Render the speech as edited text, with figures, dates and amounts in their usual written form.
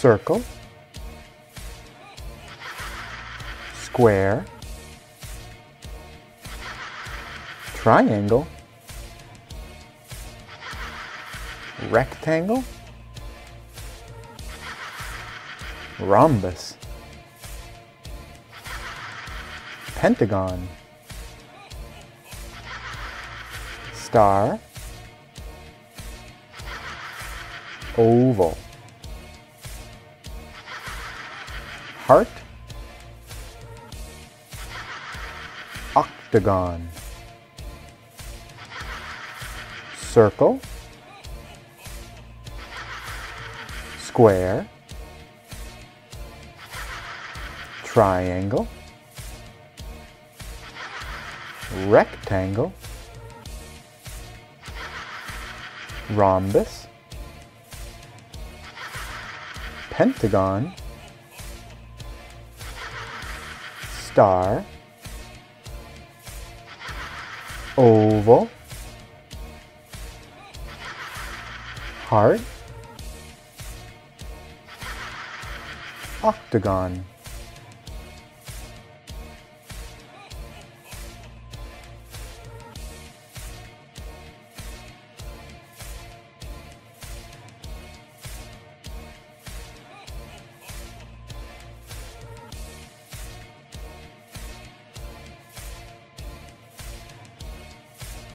circle, square, triangle, rectangle, rhombus, pentagon, star, oval, heart, octagon, circle, square, triangle, rectangle, rhombus, pentagon, star, oval, heart, octagon.